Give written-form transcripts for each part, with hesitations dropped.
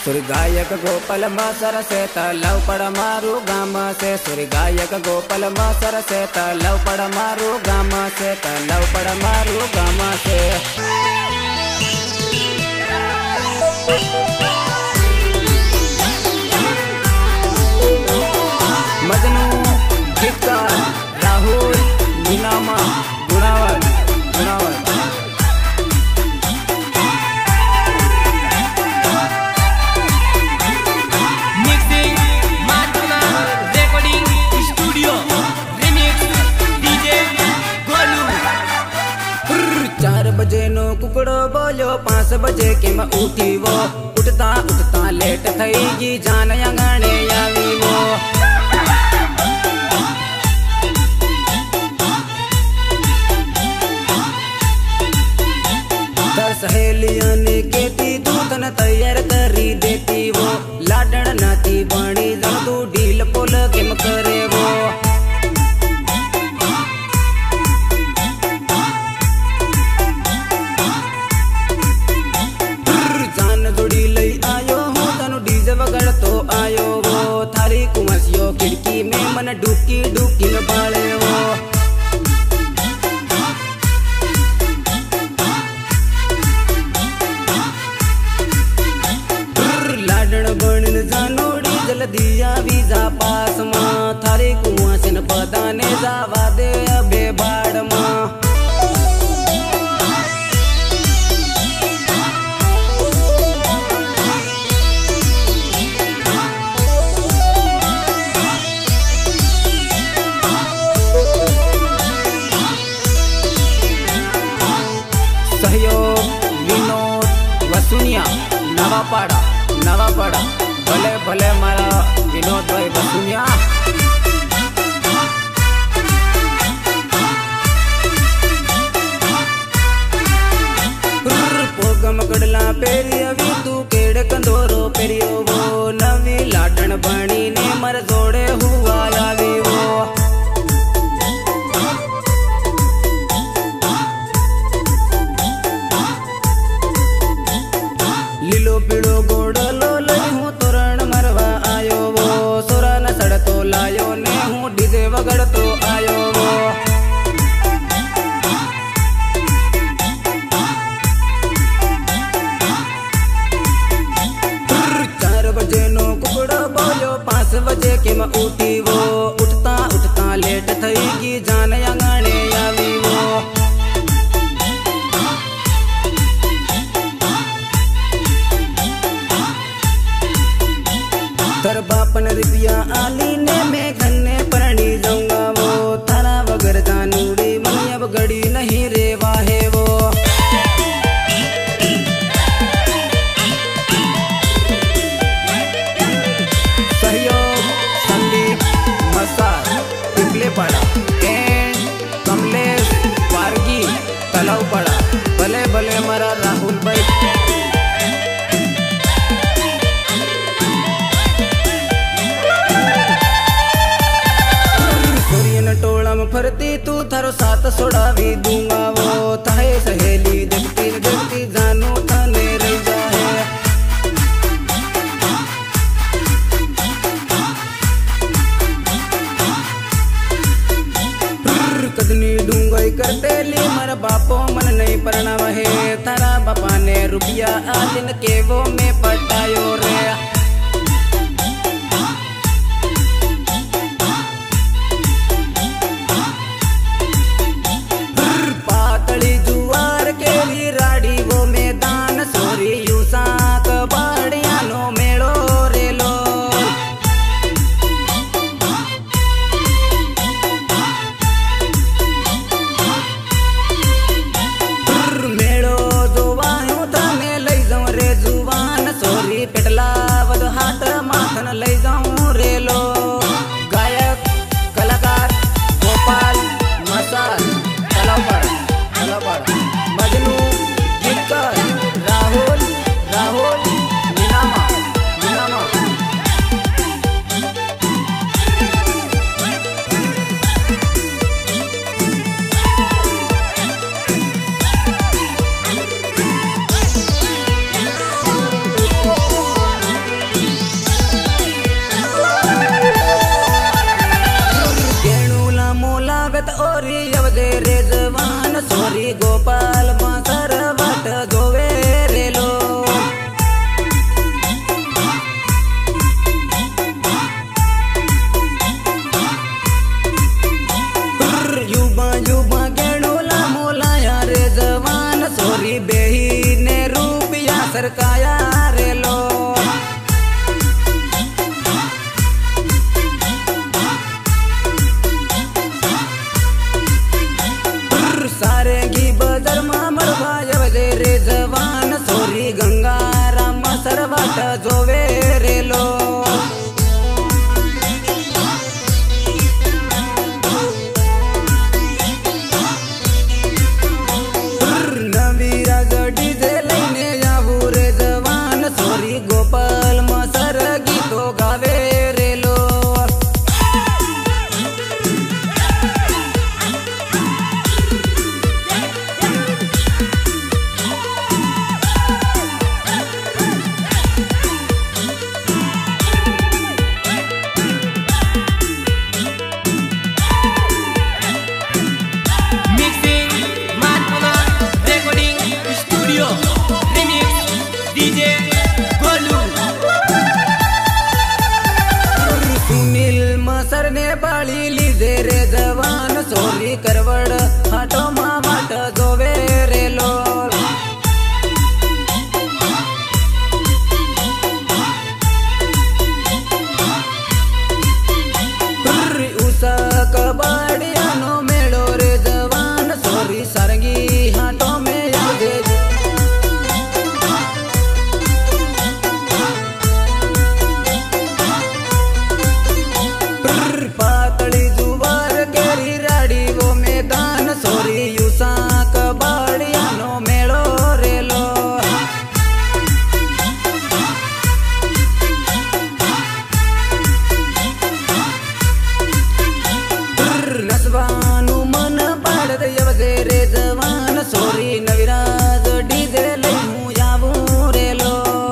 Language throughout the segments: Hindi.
सुर गायक गोपाल मसर से तलव पड़ मारू गाम से। सुर गायक गोपाल मसर से तलव पड़ मारू गाम से। तलव पड़ मारू गाम से। मजनू गिक्कर राहुल मीनामा गुणावत गुणावत। बजे नो कुकड़ो बोलो 5 बजे के मैं उठी वो। उठता उठता लेट थई जी जान अंगणे आवी वो। तर सहेलियां ने केती दूधन तैयार करी देती वो। लाडन नाती बणी जण तू ढील पोल किम करे वो। तो आयो वो थारी कुमसियो खिड़की में मन डुकी डुकी न बाले वो। लाडन बणन जानोड़ी जल दिया वीजा पास मां। थारी कुमसिन बदाने जावा दे अबे बाड़ मां। सहयोग विनोद वसुनिया नवापाड़ा भले भले मारा विनोद भाई वसुनिया। पोगम गडला पेरी अवी तू केड़ कंदोरो पेरियो वो। नवी लाडन बणी ने मर जोड़े हुआ आवी वो। लीलो पीड़ो गोड़लो लई हूँ तोरण मरवा आयो वो। सोरा न सड़ तो लायो ने हूँ डीजे वगड़ तो आयो वो। 4 बजे नो कुकड़ो बोलो 5 बजे के मैं उठी वो। उठता उठता लेट थई की जान अंगणे आवी वो। तर बापन रुपया आली ने मैं घने परणी जाऊंगा वो। थारा वगर जानूड़ी मनी अब गड़ी नहीं रेवा है वो। सहयोग संदीप मसार पिपले पड़ा एंड कमलेश वारगी तलाव पड़ा। भले भले मरा राहुल भाई। टोला में फरती तू थारो साथ सोड़ावी दूंगा वो। थाए सहेली देखती देखती जानू थाने रह जाए। कदनी डूंगाई करते ली मर बापो मन नहीं परणाव है। थारा बापा ने रुपया आलिन के वो में पटायो रे। जुआर के लिए राड़ी वो मैदान सोरी यूसा कबाड़िया नो मेड़ो रेलो। मेड़ो जो वायु थाने लई जाऊं रे जुवान सोरी पेटला बेही ने रूपिया सरकाया रे लो। सारे घी बदर मामर भाई रे जवान सोरी गंगाराम सरवाट जोवे रे लो। नवीराज डीजे लईने आऊ रे जवान सोरी गोपाल मसर गीतो गावे रे लो। बाळी लीजे रे जवान सोरी करवड हाटो मावाट जोवे रे लो। उसा कबाडियानो मेळो रे जवान सोरी सारंगी हाटो में यादे। पातळी जुवार केरी राडी वो मैदान सोरी युसा कबाडियानो मेळो रे लो। नसवानु मन पाडत यवजे रे जवान सोरी नविराज डीजे लईमु यावू रे लो।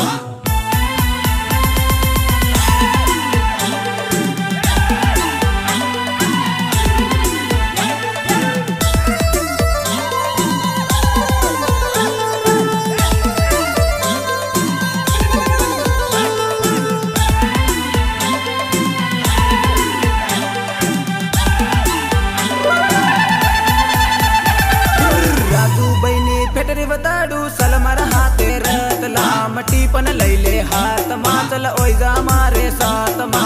बताडू सलमर हाते रतला मटी पण लैले हात माचल ओयजा मारे सात मा।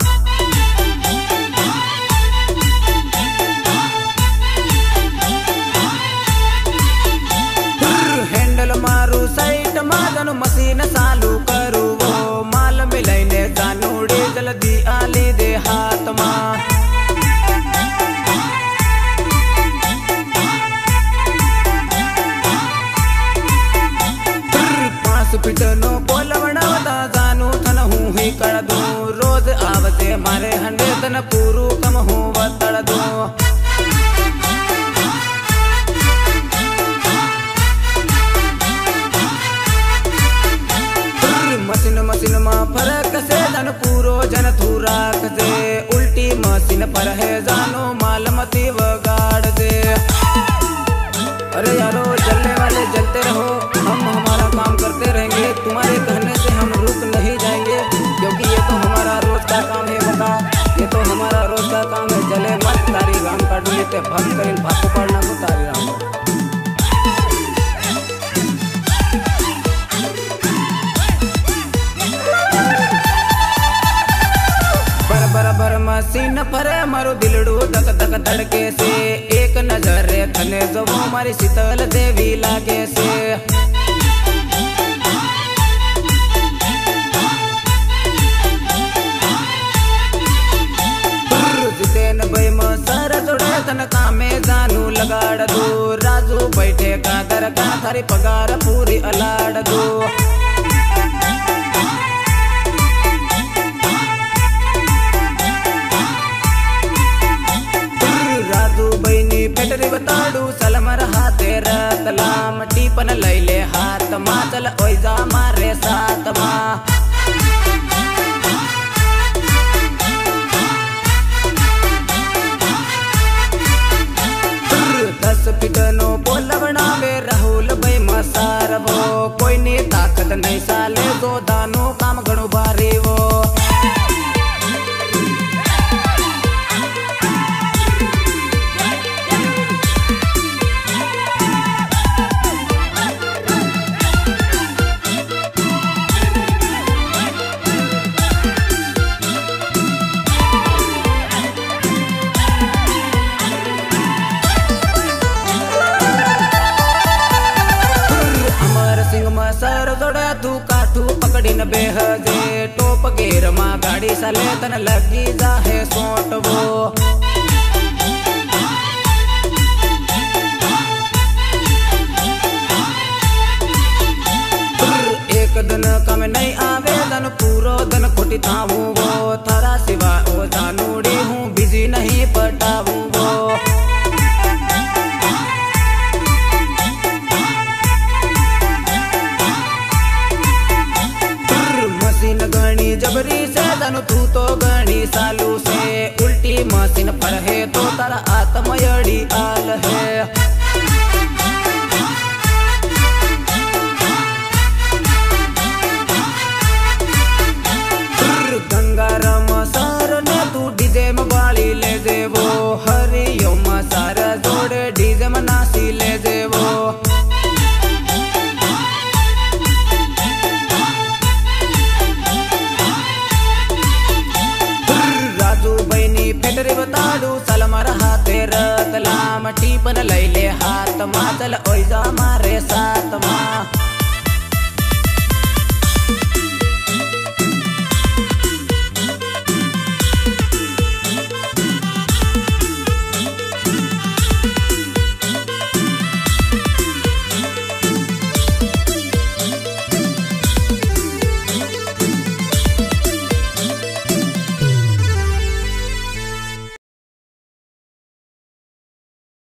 हैंडल मारू साइट माजन मशीन चालू करू वो माल मिलैने जानू डीजल दी आली दे हाथ मा। पिटनो पोलवणावता जानू थन हूँ ही कर दू रोज आवते मारे हंडे तन पूरू कम हूँ वतड़ दू। मशीन मशीन मा फरक से जन पूरो जन थूराक से उल्टी मशीन पर है जानो मालमती वगाड़ दे। अरे यारो चलने वाले चलते रहो, हम हमारा काम करते रहेंगे, तुम्हारे कहने से हम रुक नहीं जाएंगे क्योंकि ये तो हमारा रोज का काम है। बता ये तो हमारा रोज का काम है। चले मत तारी राम काटू लेते भक्त करें भाको पड़ना को तारी राम। बराबर मशीन पर मारो दिलड़ू धक धक धड़के से एक नजर थने जो वो हमारी शीतल देवी लागे से। जितेन भाई मसर जोड़े तन कामे जानू लगाड़ दो। राजू बैठे का दर का थारी पगार पूरी अलाड़ दो। फेटरी बताडू सलमर हाथे रतला मटी पण लैले हाथ माचल ओयजा मारे सात मा। दस पिटनो पोलवणावे राहुल भाई मसार वो कोई नी ताकत नहीं साले जो दानो काम घणो भारी वो। सिंग में सर जोड़े तू काठू पकड़ीन बेहजे टोप गेर मा गाड़ी साले तन लगी जाहे सोटवो एक दिन कम नहीं आवे दन पूरो दिन खोटी थावू वो थारा सिवा ओ जानूड़ी हूँ बिजी नहीं पटावू वो मशीन गणी जबरी से दन तू तो गणी सालू से उल्टी मशीन पर है तो तारा आत्मयड़ी आल है गंगाराम सार ने तू डीजे में बाली ले देवो हरिओम सारा जोड़े डीजे में नासी ले देवो राजू बहनी फेटरी बताड़ू सलमर हाथे रतला मटी पन लैले हाथ मा चल ओइजा मारे साथ मा